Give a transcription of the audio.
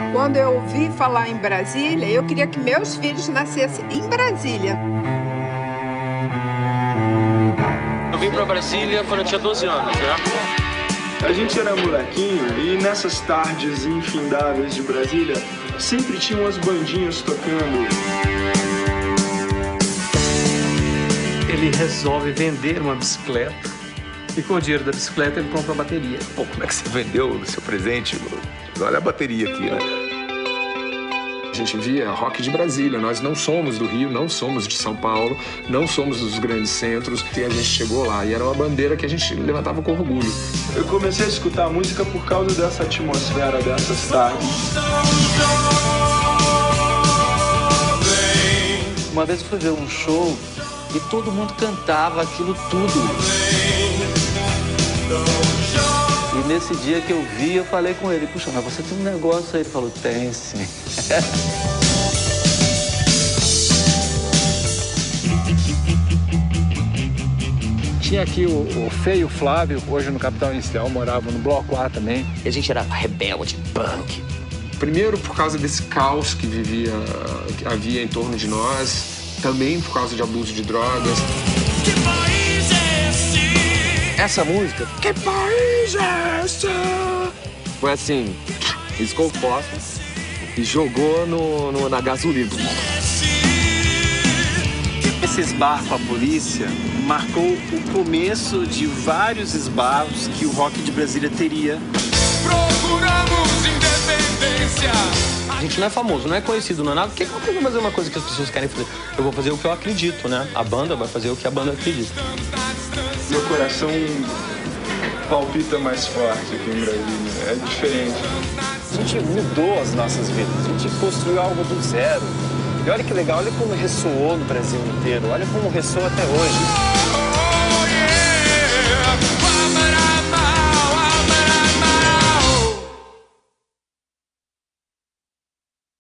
Quando eu ouvi falar em Brasília, eu queria que meus filhos nascessem em Brasília. Eu vim para Brasília quando eu tinha 12 anos, né? A gente era molequinho e nessas tardes infindáveis de Brasília sempre tinham umas bandinhas tocando. Ele resolve vender uma bicicleta e com o dinheiro da bicicleta ele compra a bateria. Pô, como é que você vendeu o seu presente? Olha a bateria aqui, né? A gente via rock de Brasília. Nós não somos do Rio, não somos de São Paulo, não somos dos grandes centros. E a gente chegou lá e era uma bandeira que a gente levantava com orgulho. Eu comecei a escutar a música por causa dessa atmosfera, dessas tardes. Uma vez eu fui ver um show e todo mundo cantava aquilo tudo. E nesse dia que eu vi, eu falei com ele, puxa, mas você tem um negócio aí? Ele falou, tem sim. Tinha aqui o Feio e o Flávio, hoje no Capital Inicial, moravam no Bloco A também. A gente era rebelde, punk. Primeiro por causa desse caos que havia em torno de nós, também por causa de abuso de drogas. Que país é esse? Essa música, Que país é esse? foi assim, riscou o fósforo e jogou na gasolina. Esse esbarro com a polícia marcou o começo de vários esbarros que o rock de Brasília teria. Procuramos independência. A gente não é famoso, não é conhecido, não é nada. Por que eu vou fazer uma coisa que as pessoas querem fazer? Eu vou fazer o que eu acredito, né? A banda vai fazer o que a banda acredita. Meu coração palpita mais forte aqui em Brasília. É diferente. A gente mudou as nossas vidas, a gente construiu algo do zero. E olha que legal, olha como ressoou no Brasil inteiro, olha como ressoa até hoje.